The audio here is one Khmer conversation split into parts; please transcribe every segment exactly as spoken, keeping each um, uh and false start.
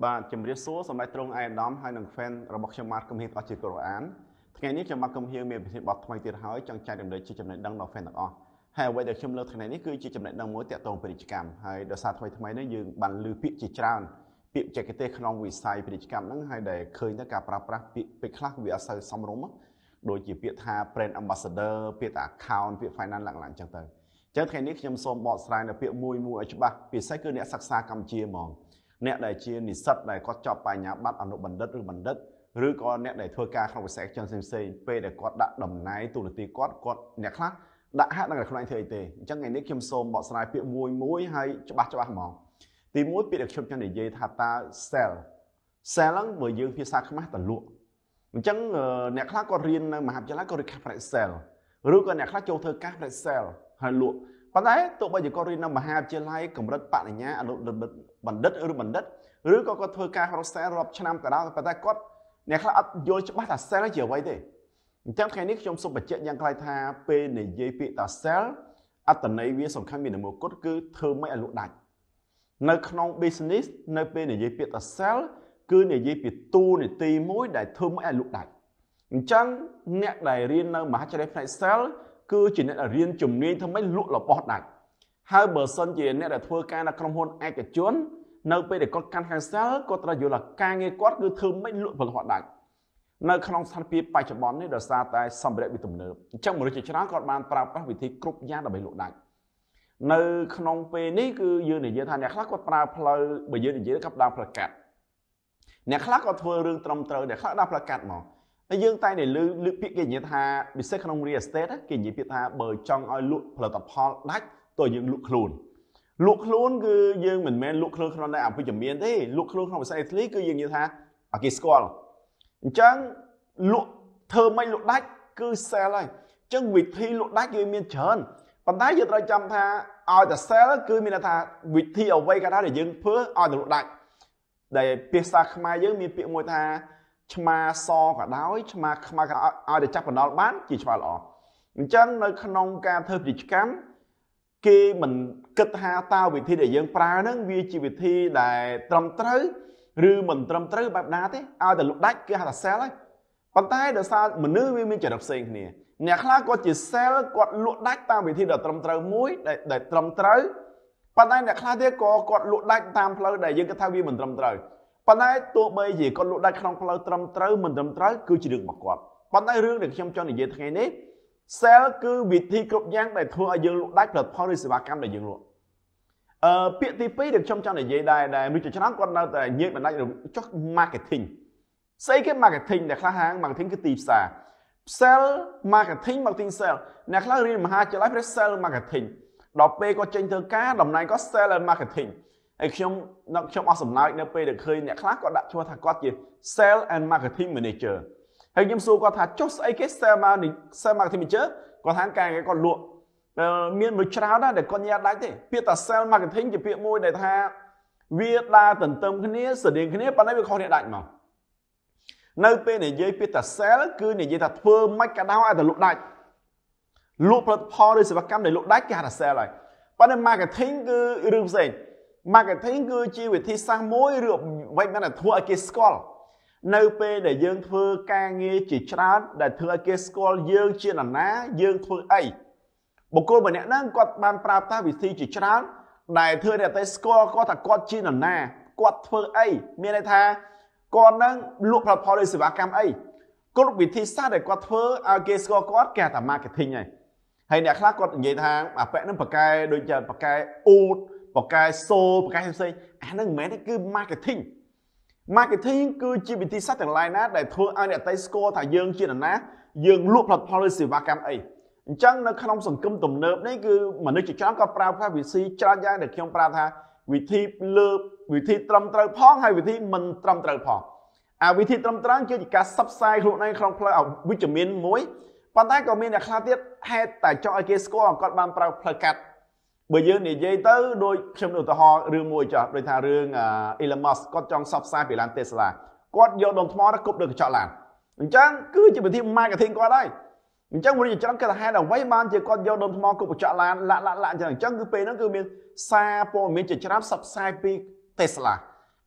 បាទជំរាបសួរសម្រាប់ត្រង់ឯកឧត្តមហើយនឹង fan របស់ខ្ញុំមកគំហៀងអស់ជាកូរ៉ានថ្ងៃនេះខ្ញុំមកគំហៀងមានប្រធានបទថ្មីទៀតហើយចង់ចែករំលែកជាចំណេះដឹងដល់ fan ទាំងអស់ហើយអ្វីដែលខ្ញុំលើកថ្ងៃនេះគឺជាចំណេះដឹងមួយទាក់ទងពាណិជ្ជកម្មហើយដោយសារថ្មីថ្មីនេះយើងបានលើពាក្យជាច្រើនពាក្យបច្ចេកទេសក្នុងវិស័យពាណិជ្ជកម្មហ្នឹងហើយដែលឃើញថាការប្រើប្រាស់ពាក្យពេចន៍ខ្លះវាអត់សូវសមរម្យដូចជាពាក្យថា brand ambassador ពាក្យថា account ពាក្យ finance ឡើងឡើងអញ្ចឹងទៅអញ្ចឹងថ្ងៃនេះខ្ញុំសូមបកស្រាយនៅពាក្យមួយមួយឲ្យច្បាស់ពិសេសគឺអ្នកសិក្សាកម្ពុជាហ្មងអ្នកដែលជានិស្សិតដែលគាត់ចប់បញ្ញាបត្រអនុបណ្ឌិតឬបណ្ឌិតឬក៏អ្នកដែលធ្វើការក្នុងវិស័យចិនផ្សេងៗពេលដែលគាត់ដាក់តំណែងទូនាទីគាត់គាត់អ្នកខ្លះដាក់ហាក់នឹងតែខ្លួនឯងធ្វើអីទេអញ្ចឹងថ្ងៃនេះខ្ញុំសូមបកស្រាយពាក្យមួយមួយឲ្យច្បាស់ច្បាស់ហ្មងទីមួយពាក្យដែលខ្ញុំចង់និយាយថាតើ sell sell ហ្នឹងបើយើងភាសាខ្មែរតលក់អញ្ចឹងអ្នកខ្លះគាត់រៀននៅមហាវិទ្យាល័យគាត់រៀនផ្នែក sell ឬក៏អ្នកខ្លះចូលធ្វើការផ្នែក sell ហើយលក់ប៉ុន្តែទោះបីជាគាត់រៀននៅមហាវិទ្យាល័យកម្រិតបរិញ្ញាអនុបណ្ឌិតឬបណ្ឌិតឬក៏គាត់ធ្វើការក្នុង sell រាប់ឆ្នាំក៏ដោយប៉ុន្តែគាត់អ្នកខ្លះអត់យល់ច្បាស់ថា sell ជាអ្វីទេអញ្ចឹងថ្ងៃនេះខ្ញុំសូមបញ្ជាក់យ៉ាងខ្លីថាពេលនិយាយពាក្យថា sell អត្ថន័យវាសំខាន់មានមួយគត់គឺធ្វើម៉េចឲ្យលក់ដាច់នៅក្នុង business នៅពេលនិយាយពាក្យថា sell គឺនិយាយពីទូនីតិមួយដែលធ្វើម៉េចឲ្យលក់ដាច់អញ្ចឹងអ្នកដែលរៀននៅមហាវិទ្យាល័យផ្នែក sell គឺជាអ្នកដែលរៀនជំនាញធ្វើម៉េចលក់របស់ដាច់ហើយបើសិនជាអ្នកដែលធ្វើការនៅក្រុមហ៊ុនឯកជននៅពេលដែលគាត់កាន់ខាង sell គាត់ត្រូវយល់ថាការងារគាត់គឺធ្វើម៉េចលក់ផលិតផលដាច់នៅក្នុងស្ថានភាពបច្ចុប្បន្ននេះដោយសារតែសម្ភារៈវាទំនើបអញ្ចឹងមនុស្សជាច្រើនគាត់បានប្រើប្រាស់វិធីគ្រប់យ៉ាងដើម្បីលក់ដាច់នៅក្នុងពេលនេះគឺយើងនិយាយថាអ្នកខ្លះគាត់ប្រើផ្លូវបើយើងនិយាយគាត់ដើរផ្លូវកាត់អ្នកខ្លះគាត់ធ្វើរឿងត្រឹមត្រូវអ្នកខ្លះដើរផ្លូវកាត់មកហើយយើងតែតែលើលើពាក្យគេនិយាយថាពិសេសក្នុង real estate គេនិយាយពាក្យថាបើចង់ឲ្យលក់ផលិតផលដាច់តើយើងលក់ខ្លួនលក់ខ្លួនគឺយើងមិនមែនលក់ខ្លួនក្នុងតែអវិជ្ជមានទេលក់ខ្លួនក្នុងវិស័យ Italy គឺយើងនិយាយថាឲ្យគេស្គាល់អញ្ចឹងលក់ធ្វើមិនលក់ដាច់គឺ sell ហើយអញ្ចឹងវិធីលក់ដាច់គឺមានច្រើនប៉ុន្តែយើងត្រូវចាំថាឲ្យតែ sell គឺមានថាវិធីអ្វីក៏ដោយដែលយើងធ្វើឲ្យតែលក់ដាច់ដែលភាសាខ្មែរយើងមានពាក្យមួយថាឆ្មាសក៏ដោយឆ្មាខ្មៅក៏ឲ្យតែចាប់បណ្ដោលបានជាឆ្មាល្អអញ្ចឹងនៅក្នុងការធ្វើពាណិជ្ជកម្មគេមិនគិតថាតើវិធីដែលយើងប្រើហ្នឹងវាជាវិធីដែលត្រឹមត្រូវឬមិនត្រឹមត្រូវបែបណាទេឲ្យតែលក់ដាច់គេហៅថា sell ហើយប៉ុន្តែដោយសារមនុស្សវាមានចរិតផ្សេងគ្នាអ្នកខ្លះគាត់ជា sell គាត់លក់ដាច់តាមវិធីដែលត្រឹមត្រូវមួយដែលត្រឹមត្រូវប៉ុន្តែអ្នកខ្លះទៀតក៏គាត់លក់ដាច់តាមផ្លូវដែលយើងគិតថាវាមិនត្រឹមត្រូវប៉ុន្តែទោះបីជាគាត់លក់ដាច់ក្នុងផ្លូវត្រឹមត្រូវមិនត្រឹមត្រូវគឺជារឿងរបស់គាត់ប៉ុន្តែរឿងដែលខ្ញុំចង់និយាយថ្ងៃនេះ sell គឺវិធីគ្រប់យ៉ាងដែលធ្វើឲ្យយើងលក់ដាច់ផលិតផលឬសេវាកម្មដែលយើងលក់អឺពាក្យទីពីរដែលខ្ញុំចង់និយាយដែរដែលមនុស្សជាច្រើនគាត់នៅតែញែកបណ្ដាច់ចុះ marketing ស្អីគេ marketing ដែលខ្លះហាង marketing គឺទីផ្សារ sell marketing marketing sell អ្នកខ្លះរៀនមហាវិទ្យាល័យផ្នែក sell marketing ដល់ពេលគាត់ចេញធ្វើការតំណែងគាត់ sell and marketing ហើយខ្ញុំខ្ញុំអស់សំណើចនៅពេលដែលឃើញអ្នកខ្លះគាត់ដាក់ឈ្មោះថាគាត់ជា sell and marketing manager ហើយខ្ញុំសួរគាត់ថាចុះស្អីគេ sell marketing manager គាត់ថាការងារគាត់លក់មានមួយច្រើនណាស់ដែលគាត់ញ៉ាំដាច់ទេពាក្យថា sell marketing ជាពាក្យមួយដែលថាវាដើរទន្ទឹមគ្នាស្តៀងគ្នាប៉ុន្តែវាខុសគ្នាដាច់មកនៅពេលនិយាយពាក្យថា sell គឺនិយាយថាធ្វើមិនក៏ដោយឲ្យតែលក់ដាច់លក់ផលិតផលឬសេវាកម្មដែលលក់ដាច់គេហៅថា sell ហើយប៉ុន្តែ marketing គឺរឿងផ្សេង marketing គឺជាវិធីសាស្ត្រមួយឬអ្វីមិនដែលធ្វើឲ្យគេស្គាល់នៅពេលដែលយើងធ្វើការងារជាច្រើនដែលធ្វើឲ្យគេស្គាល់យើងជានរណាយើងធ្វើអីបុគ្គលម្នាក់ហ្នឹងគាត់បានប្រើប្រាស់វិធីជាច្រើនដែលធ្វើឲ្យតែស្គាល់គាត់ថាគាត់ជានរណាគាត់ធ្វើអីមានន័យថាគាត់នឹងលក់ផលិតផលឬសេវាកម្មអីគ្រប់វិធីសាស្ត្រដែលគាត់ធ្វើឲ្យគេស្គាល់គាត់គេហៅថា marketing ហើយហើយអ្នកខ្លះគាត់និយាយថាអាប៉ែហ្នឹងប៉ាកែដូចជាប៉ាកែអ៊ូតប៉ាកែសូប៉ាកែផ្សេងអាហ្នឹងមិនមែនទេគឺ marketing marketing គឺជាវិធីសាស្ត្រទាំងឡាយណាដែលធ្វើឲ្យអ្នកតែស្គាល់ថាយើងជានរណាយើងលក់ផលិតផលឬសេវាកម្មអីអញ្ចឹងនៅក្នុងសង្គមទំនើបនេះគឺមនុស្សជាច្រើនក៏ប្រើប្រាស់វិធីច្រើនយ៉ាងដែលខ្ញុំប្រាប់ថាវិធីលើវិធីត្រឹមត្រូវផងហើយវិធីមិនត្រឹមត្រូវផងអាវិធីត្រឹមត្រូវគឺជាការផ្សព្វផ្សាយខ្លួនឯងក្នុងផ្លូវវិជ្ជមានមួយប៉ុន្តែក៏មានអ្នកខ្លះទៀតហេតុតែចង់ឲ្យគេស្គាល់គាត់បានប្រើផ្លូវកាត់បើយើងនិយាយទៅដូចខ្ញុំឧទាហរណ៍រឿងមួយចោះដូចថារឿង Elon Musk គាត់ចង់ផ្សព្វផ្សាយពីឡាន Tesla គាត់យកដុំថ្មទៅគប់លើកញ្ចក់ឡានអញ្ចឹងគឺជាវិធី marketing គាត់ហើយអញ្ចឹងមនុស្សជាច្រើនគេថាហេតុអ្វីបានជាគាត់យកដុំថ្មគប់កញ្ចក់ឡានលាក់លាក់លាក់អញ្ចឹងអញ្ចឹងគឺពេលហ្នឹងគឺមានសារព័ត៌មានជាច្រើនផ្សព្វផ្សាយពី Tesla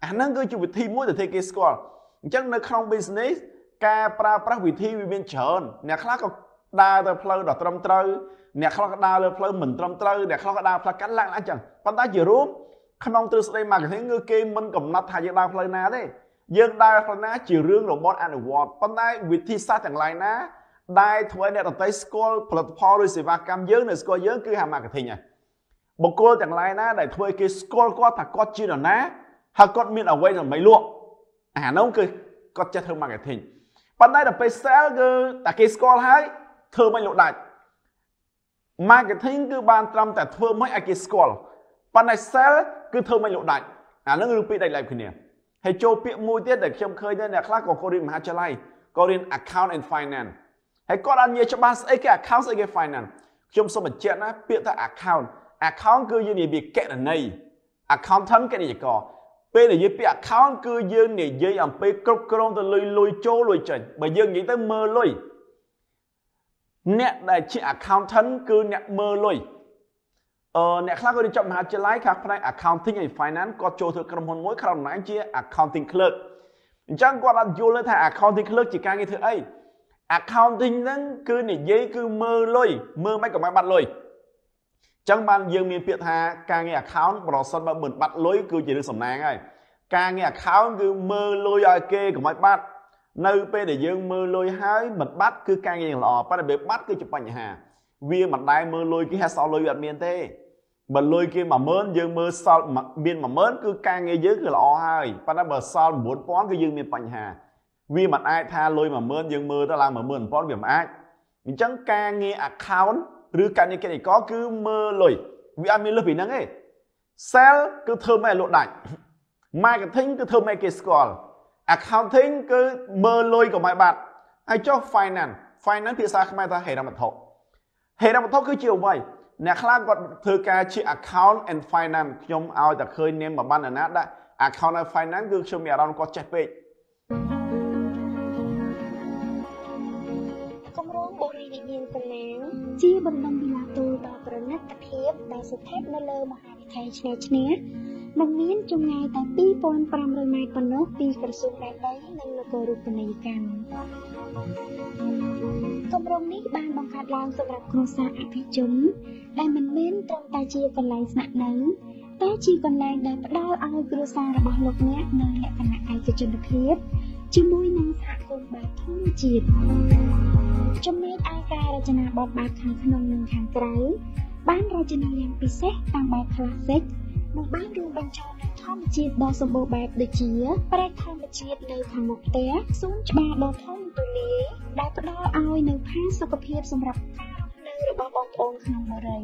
anh năng cứ chịu vị thi mỗi để thay cái score chắc nó không business ca pra pra vị thi vì bên chọn nè khác có đa từ flow đỏ trầm trơ nè khác có đa từ flow mình trầm trơ nè khác có đa flow cắt lạng lá chẳng bắt tay chỉ rút không từ đây mà thấy ngư kia mình cầm nát thay đa flow ná đấy dương đa flow ná chỉ riêng robot and award bắt tay vị thi sát chẳng lại ná đai thôi nè tay score platform rồi sẽ va cam dương này score dương cứ hàm marketing này một cô chẳng lại ná để thôi cái score có thật có chi là ná hay có miền ở quay là mấy luộc à nó cứ có chất hơn marketing ban nay là phải sell cứ tại cái score hay thưa mấy lộ đại marketing cứ ban trăm tại thưa mấy cái score ban nay sell cứ thưa mấy lộ đại à nó cứ bị đại lại cái này hay cho việc mua tiết để trong khơi nên là khác của cô riêng mà cho lại cô riêng account and finance hay có ăn nhiều cho ban cái account cái finance trong số một chuyện á việc ta account account cứ như này bị kẹt ở này account thấm cái này có bây giờ bị account cứ dương này dây ẩm bị cốc cốc từ lùi lùi chỗ lùi chân bởi dương nghĩ tới mơ lùi nè đại chỉ account thân cứ nè mơ lùi ờ nè khác có đi chọn mà chơi lái khác phải accounting and finance có chỗ thừa cầm hồn mỗi khâu nói chia accounting clerk chẳng qua là vô lên thay accounting clerk chỉ càng như thế ấy accountingហ្នឹងcứ này dây cứ mơ lùi mơ mấy cái máy bắt lùi chẳng ban dương miền Việt Hà càng nghe account bỏ sân mà mình bắt lối cứ chỉ được sầm nang ấy càng nghe account cứ mơ lôi ai kê của mấy bắt nơi pe để dương mơ lôi hái mình bắt cứ càng nghe lò bắt để bắt cứ chụp ảnh hà viên mặt đai mơ lôi cái hai sau lôi ở miền tây mình lôi kia mà mớn dương mơ sau mặt miền mà mớn cứ càng nghe dưới cứ lò hai bắt nó bờ sau muốn pón cái dương miền ảnh hà viên mặt ai tha lôi mà mớn dương mơ ta làm mà mớn pón việc mà ai mình chẳng càng nghe account rư cả những cái này có cứ mơ lùi vì anh mới lớp vì năng ấy sell cứ thơm mày lộ đại marketing cứ thơm mày cái score accounting cứ mơ lùi của mấy bạn ai cho finance finance thì sao không ai ta hệ ra mặt thọ hệ ra mặt thọ cứ chiều vậy nè khác còn thư ca chỉ account and finance nhóm ao ta khơi nên mà ban là nát đã account and finance cứ cho mẹ đang có check page chia bần đông vì là tôi đoប្រណិទ្ធភាពដែលស្ថិតនៅលើមហាវិថីឆ្នេរឆ្នេរនិងមានចម្ងាយតែពីរពាន់ប្រាំរយម៉ែត្រប៉ុណ្ណោះពីក្រសួងដែនដីនិងនគររូបនីយកម្មគម្រោងនេះបានបង្កើតឡើងសម្រាប់គ្រួសារអភិជនដែលមិនមែនត្រឹមតែជាកន្លែងស្នាក់នៅតែជាកន្លែងដែលផ្ដល់ឲ្យគ្រួសាររបស់លោកអ្នកនៅលក្ខណៈឯកជនភាពជាមួយនឹងសហគមន៍បែបធម្មជាតិចំណែកឯការរចនាបថបែបខាងក្នុងនិងខាងក្រៅបានរចនាយ៉ាងពិសេសតាមបែប Classic និងបានរួមបញ្ចូលនូវធម្មជាតិដ៏សម្បូរបែបដូចជាព្រៃធម្មជាតិនៅខាងមុខផ្ទះសួនច្បារដ៏ធំទូលាយដែលផ្ដល់ឲ្យនូវផាសុកភាពសម្រាប់ការរស់នៅរបស់បងប្អូនក្នុងបុរី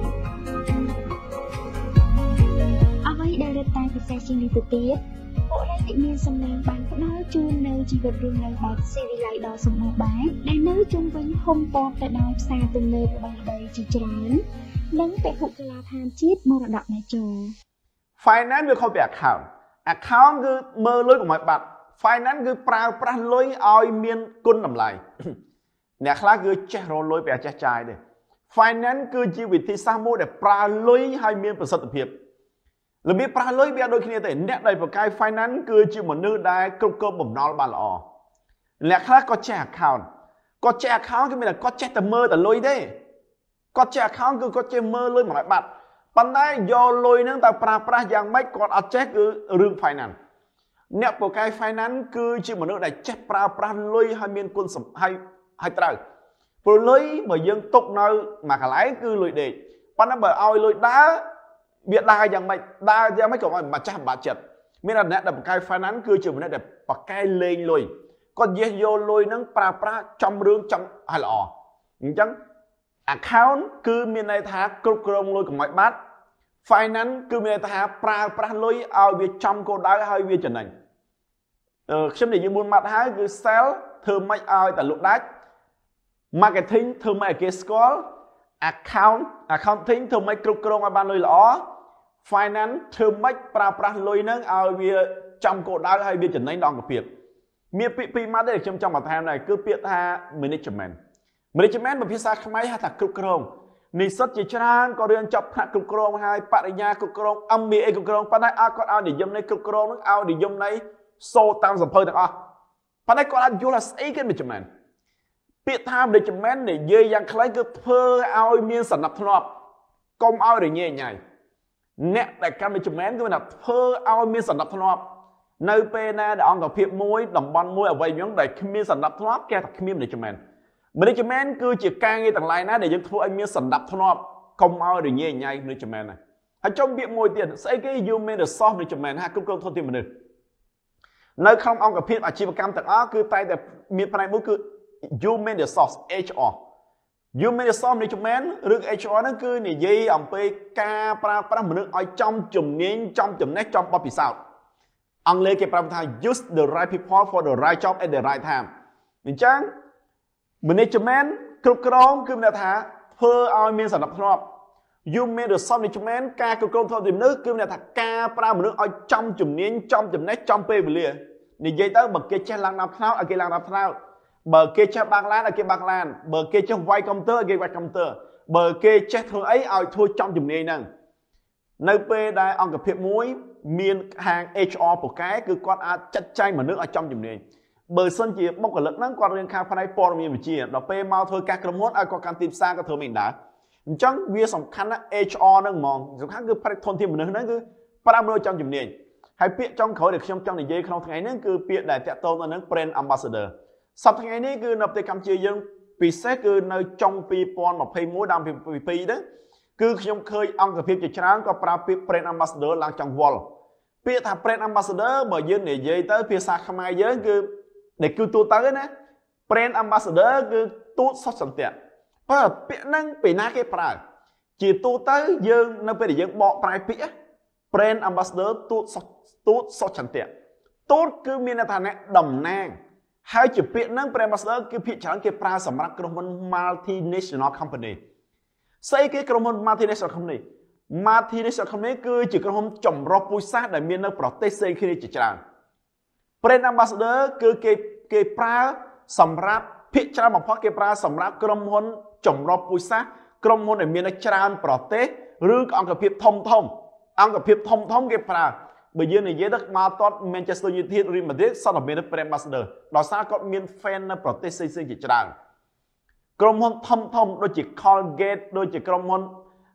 អ្វីដែលរឹតតែពិសេសជាងនេះទៅទៀតបុរីដែលមានសំណាងបានផ្ដល់ជូននៅជីវិតរស់នៅបែបស៊ីវិល័យដ៏សម្បូរបែបដែលនៅជុំវិញហុំព័ទ្ធទៅដោយផ្សារទំនើបល្បីៗជាច្រើននិងពហុកលាដ្ឋានជាតិមរតកនៃជោ finance វាខុសពី account account គឺមើលលុយកុំឲ្យបាត់ finance គឺប្រើប្រាស់លុយឲ្យមានគុណតម្លៃអ្នកខ្លះគឺចេះរកលុយពីចេះចាយទេ finance គឺជាវិធីសាស្ត្រមួយដែលប្រើលុយឲ្យមានប្រសិទ្ធភាពរបៀបប្រើលុយវាដូចគ្នាទេអ្នកដែលប្រកែក finance គឺជាមនុស្សដែលគ្រប់គ្រងបំណុលបានល្អអ្នកខ្លះក៏ចេះ account ក៏ចេះ account គឺមានតែគាត់ចេះតែមើលតែលុយទេគាត់ចេះ account គឺគាត់ចេះមើលលុយមិនឲ្យបាត់ប៉ុន្តែយកលុយហ្នឹងទៅប្រើប្រាស់យ៉ាងម៉េចគាត់អត់ចេះគឺរឿង finance អ្នកប្រកែក finance គឺជាមនុស្សដែលចេះប្រើប្រាស់លុយឲ្យមានគុណសម្បត្តិឲ្យត្រូវព្រោះលុយបើយើងទុកនៅមួយកន្លែងគឺលុយដេកប៉ុន្តែបើឲ្យលុយដើរវាដើរយ៉ាងម៉េចដើរយ៉ាងម៉េចក៏មិនម្ចាស់បាត់ចិត្តមានតែអ្នកដែលប្រកែក finance គឺជាមនុស្សដែលប្រកែកលេងលុយគាត់និយាយយកលុយហ្នឹងប្រើប្រាស់ចំរឿងចំឲ្យល្អអញ្ចឹង account គឺមានន័យថាគ្រប់គ្រងលុយកុំឲ្យបាត់ finance គឺមានន័យថាប្រើប្រាស់លុយឲ្យវាចំគោលដៅឲ្យវាចំណេញអឺខ្ញុំនិយាយមួយម៉ាត់ហើយគឺ sell ធ្វើម៉េចឲ្យតែលក់ដាច់ marketing ធ្វើម៉េចឲ្យគេស្គាល់ account accounting ធ្វើម៉េចគ្រប់គ្រងឲ្យបានលុយល្អ finance ធ្វើម៉េចប្រើប្រាស់លុយហ្នឹងឲ្យវាចំគោលដៅឲ្យវាចំណេញដល់អង្គភាពមានពាក្យពីរម៉ាត់ទេខ្ញុំចង់បន្ថែមដែរគឺពាក្យថា management management ភាសាខ្មែរហៅថាគ្រប់គ្រងនិស្សិតជាច្រើនក៏រៀនចប់ថ្នាក់គ្រប់គ្រងហើយបរិញ្ញាគ្រប់គ្រង em bê a គ្រប់គ្រងប៉ុន្តែអត់គាត់ឲ្យនិយមនៃគ្រប់គ្រងនឹងឲ្យនិយមនៃសូត្រតាមសភៅទាំងអស់ប៉ុន្តែគាត់អាចយល់ថាស្អីគេ management ពាក្យថា management និយាយយ៉ាងខ្លីគឺធ្វើឲ្យមានសណ្ដាប់ធ្នាប់កុំឲ្យរញ៉េញ៉ៃអ្នកដែលកម្ម management គឺថាធ្វើឲ្យមានសណ្ដាប់ធ្នាប់នៅពេលណាដែលអង្គភាពមួយតំបន់មួយអ្វីយ៉ាងដែលគ្មានសណ្ដាប់ធ្នាប់គេថាគ្មាន management management គឺជាការងារទាំងឡាយណាដែលយើងធ្វើឲ្យមានសណ្ដាប់ធ្នាប់កុំឲ្យរញ៉េញ៉ៃ management ណាហើយចុងពាក្យមួយទៀតស្អីគេ human resource management ហាគ្រប់គ្រងធនធានមនុស្សនៅក្នុងអង្គភាពអាជីវកម្មទាំងអស់គឺតែតែមានផ្នែកមួយគឺ human resource H R human resource management ឬ H R ហ្នឹងគឺនិយាយអំពីការប្រើប្រាស់មនុស្សឲ្យចំជំនាញចំចំណេះចំបទពិសោធន៍អង់គ្លេសគេប្រើថា use the right people for the right job at the right time អញ្ចឹង management គ្រប់គ្រងគឺមានថាធ្វើឲ្យមានសណ្ដាប់ធ្នាប់ human resource management ការគ្រប់គ្រងធនធានមនុស្សគឺមានថាការប្រើមនុស្សឲ្យចំជំនាញចំចំណេះចំពេលវេលានិយាយទៅបើគេចេះឡើងដល់ថ្នោតឲ្យគេឡើងដល់ថ្នោតបើគេចេះបាក់ឡានឲ្យគេបាក់ឡានបើគេចេះវាយកុំព្យូទ័រឲ្យគេវាយកុំព្យូទ័របើគេចេះធ្វើអីឲ្យធ្វើចំជំនាញហ្នឹងនៅពេលដែលអង្គភាពមួយមានហាង H R ពូកែគឺគាត់អាចចាត់ចែងមនុស្សឲ្យចំជំនាញបើសិនជាបុគ្គលិកហ្នឹងគាត់រៀនខាងផ្នែកព័ត៌មានវិទ្យាដល់ពេលមកធ្វើការក្រុមហ៊ុនឲ្យគាត់កាន់ទីផ្សារក៏ធ្វើមិនដែរអញ្ចឹងវាសំខាន់ណាស់ H R ហ្នឹងហ្មងសំខាន់គឺផ្នែកធនធានមនុស្សហ្នឹងគឺប្រើមនុស្សចំជំនាញហើយពាក្យចុងក្រោយដែលខ្ញុំចង់និយាយក្នុងថ្ងៃនេះគឺពាក្យដែលតាក់ទងទៅនឹង brand ambassador សប្តាហ៍ថ្ងៃនេះគឺនៅប្រទេសកម្ពុជាយើងពិសេសគឺនៅចុងពីរពាន់ម្ភៃមួយដល់ពីរពីរហ្នឹងគឺខ្ញុំឃើញអង្គភាពជាច្រើនក៏ប្រើពាក្យ brand ambassador ឡើងចង់វល់ពាក្យថា brand ambassador បើយើងនិយាយទៅភាសាខ្មែរយើងគឺដែលគឺទូទៅណា brand ambassador គឺទូតសុខសន្តិបើពាក្យហ្នឹងពេលណាគេប្រើជាទូទៅយើងនៅពេលដែលយើងបកប្រែពាក្យ brand ambassador ទូតទូតសុខសន្តិទូតគឺមានន័យថាអ្នកតំណាងហើយជាពាក្យហ្នឹង brand ambassador គឺភាគច្រើនគេប្រើសម្រាប់ក្រុមហ៊ុន multinational company ស្អីគេក្រុមហ៊ុន multinational company multinational company គឺជាក្រុមហ៊ុនចម្រុះពូជសាសន៍ដែលមាននៅប្រទេសផ្សេងគ្នាជាច្រើន brand ambassador គឺគេគេប្រើសម្រាប់ភាគច្រើនបំផុតគេប្រើសម្រាប់ក្រុមហ៊ុនចម្រុះពូជសាសន៍ក្រុមហ៊ុនដែលមាននៅច្រើនប្រទេសឬក៏អង្គភាពធំធំអង្គភាពធំធំគេប្រើបើយើងនិយាយទៅមកតត Manchester United Real Madrid សន្តិមាន brand ambassador ដោយសារគាត់មាន fan នៅប្រទេសផ្សេងៗជាច្រើនក្រុមហ៊ុនធំធំដូចជា Colgate ដូចជាក្រុមហ៊ុន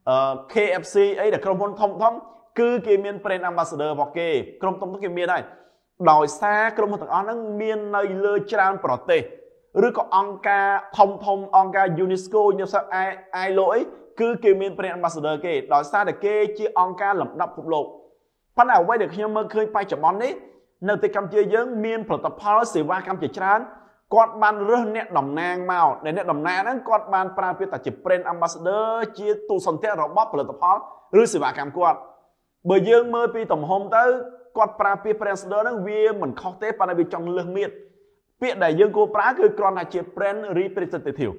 K F C អីដែលក្រុមហ៊ុនធំធំគឺគេមាន brand ambassador របស់គេក្រុមធំធំគេមានហើយដោយសារក្រុមហ៊ុនទាំងអស់ហ្នឹងមាននៅលើច្រើនប្រទេសឬក៏អង្គការធំធំអង្គការ UNESCO UNESCO I L O អីគឺគេមាន brand ambassador គេដោយសារតែគេជាអង្គការលំដាប់ពិភពលោកប៉ុន្តែអ្វីដែលខ្ញុំមើលឃើញបច្ចុប្បន្ននេះនៅទីកម្ពុជាយើងមានផលិតផលសេវាកម្មជាច្រើនគាត់បានរើសអ្នកតំណាងមកដែលអ្នកតំណាងហ្នឹងគាត់បានប្រើពាក្យថាជា brand ambassador ជាទូសន្តិរបស់ផលិតផលឬសេវាកម្មគាត់បើយើងមើលពីទំហំទៅគាត់ប្រើពាក្យ brand ambassador ហ្នឹងវាមិនខុសទេប៉ុន្តែវាចង់លើសមៀតពាក្យដែលយើងគួរប្រើគឺគ្រាន់តែជា brand representative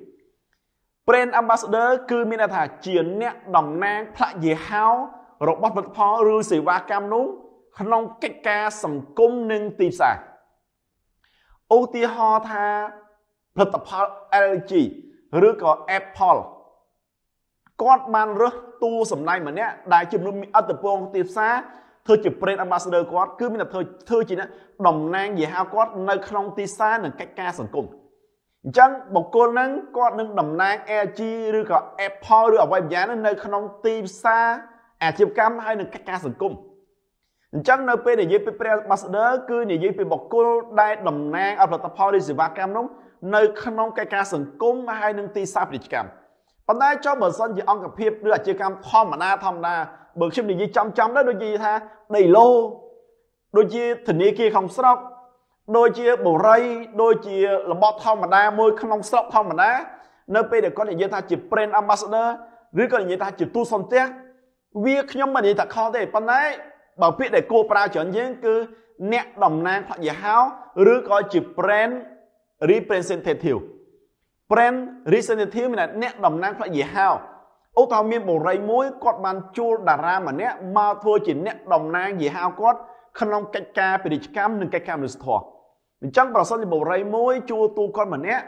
brand ambassador គឺមានន័យថាជាអ្នកតំណាងផ្លាកយីហោរបស់ផលិតផលឬសេវាកម្មនោះក្នុងកិច្ចការសង្គមនិងទីផ្សារឧទាហរណ៍ថាផលិតផល L G ឬក៏ Apple គាត់បានរើសតួសម្ដែងម្នាក់ដែលជាមនុស្សមានឥទ្ធិពលទីផ្សារធ្វើជា brand ambassador គាត់គឺមានតែធ្វើធ្វើជាតំណាងយីហោគាត់នៅក្នុងទីផ្សារនិងកិច្ចការសង្គមអញ្ចឹងបុគ្គលហ្នឹងគាត់នឹងតំណាង L G ឬក៏ Apple ឬអ្វីយ៉ាងនៅក្នុងទីផ្សារអាជីវកម្មហើយនឹងកិច្ចការសង្គមអញ្ចឹងនៅពេលនិយាយពី brand ambassador គឺនិយាយពីបុគ្គលដែលតំណាងឲ្យផលិតផលឬសេវាកម្មនោះនៅក្នុងកិច្ចការសង្គមហើយនឹងទីផ្សារពាណិជ្ជកម្មប៉ុន្តែចុះបើសិនជាអង្គភាពឬអាជីវកម្មធម្មតាធម្មតាបើខ្ញុំនិយាយចំចំទៅដូចនិយាយថាដីឡូដូចជាធនាគារក្នុងស្រុកដូចជាបូរីដូចជារបបធម្មតាមួយក្នុងស្រុកធម្មតានៅពេលដែលគាត់និយាយថាជា brand ambassador ឬក៏និយាយថាជាទូសន្តិវាខ្ញុំមិននិយាយថាខុសទេប៉ុន្តែបើពាក្យដែលគួរប្រើច្រើនជាងគឺអ្នកតំណាងផ្លាកយីហោឬក៏ជា brand representative brand representative មានអ្នកតំណាងផ្លាកយីហោឧទាហរណ៍មានបូរីមួយគាត់បានជួលតារាម្នាក់មកធ្វើជាអ្នកតំណាងយីហោគាត់ក្នុងកិច្ចការពាណិជ្ជកម្មនិងកិច្ចការមនុស្សធម៌អញ្ចឹងប្រសិនជាបូរីមួយជួលទូគាត់ម្នាក់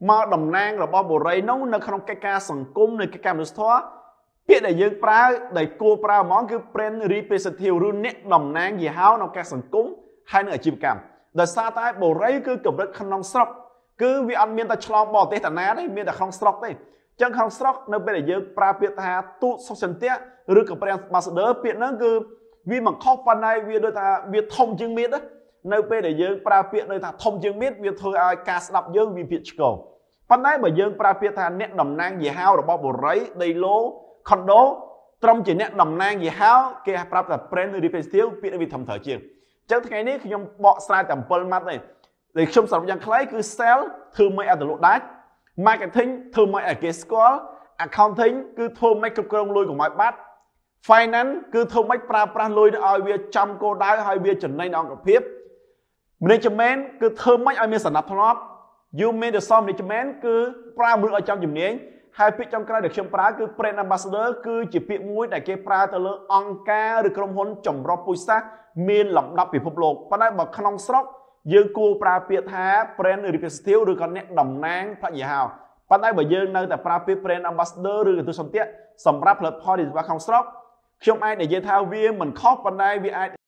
មកតំណាងរបស់បុរីនោះនៅក្នុងកិច្ចការសង្គមនៅកិច្ចការមនុស្សធម៌ពាក្យដែលយើងប្រើដែលគួរប្រើហ្មងគឺ friend representative ឬអ្នកតំណាងយីហោនៅការសង្គមហើយនៅអាជីវកម្មដោយសារតែបុរីគឺកម្រិតក្នុងស្រុកគឺវាអត់មានតែឆ្លងបរទេសតាណាទេមានតែក្នុងស្រុកទេចឹងក្នុងស្រុកនៅពេលដែលយើងប្រើពាក្យថាទូតសុខសន្តិឬក៏ brand ambassador ពាក្យហ្នឹងគឺវាមិនខុសប៉ុន្តែវាដូចថាវាធំជាងមាននៅពេលដែលយើងប្រើពាក្យដូចថាធំជាងមានវាធ្វើឲ្យការស្ដាប់យើងវាភាកឆ្កោប៉ុន្តែបើយើងប្រើពាក្យថាអ្នកតំណាងយីហោរបស់បុរីដីឡូខុនដូត្រឹមជាអ្នកតំណាងយីហោគេប្រាប់ថា brand representative ពាក្យនេះវាធំត្រូវជាងចឹងថ្ងៃនេះខ្ញុំបកស្រាយតែbảyម៉ាត់ទេដែលខ្ញុំសរុបយ៉ាងខ្លីគឺ sell ធ្វើមិនឲ្យទៅលក់ដាច់ marketing ធ្វើមិនឲ្យគេស្គាល់ accounting គឺធ្វើមិនគ្រប់គ្រងលុយកុំឲ្យបាត់ finance គឺធ្វើមិនប្រើប្រាស់លុយទៅឲ្យវាចំគោលដៅឲ្យវាចំណេញអង្គភាព management គឺធ្វើមិនឲ្យមានសណ្ដាប់ធ្នាប់ human resource management គឺប្រើមនុស្សឲ្យចំជំនាញហើយពាក្យចំក្រោយដែលខ្ញុំប្រើគឺ brand ambassador គឺជាពាក្យមួយដែលគេប្រើទៅលើអង្គការឬក្រុមហ៊ុនចម្រុះពូជសាសន៍មានលំដាប់ពិភពលោកប៉ុន្តែបើក្នុងស្រុកយើងគួរប្រើពាក្យថា brand representative ឬក៏អ្នកតំណាងផ្នែកយីហោប៉ុន្តែបើយើងនៅតែប្រើពាក្យ brand ambassador ឬក៏ទូសន្តិសម្រាប់ផលិតផលក្នុងស្រុកខ្ញុំអាចនិយាយថាវាមិនខុសប៉ុន្តែវាអាច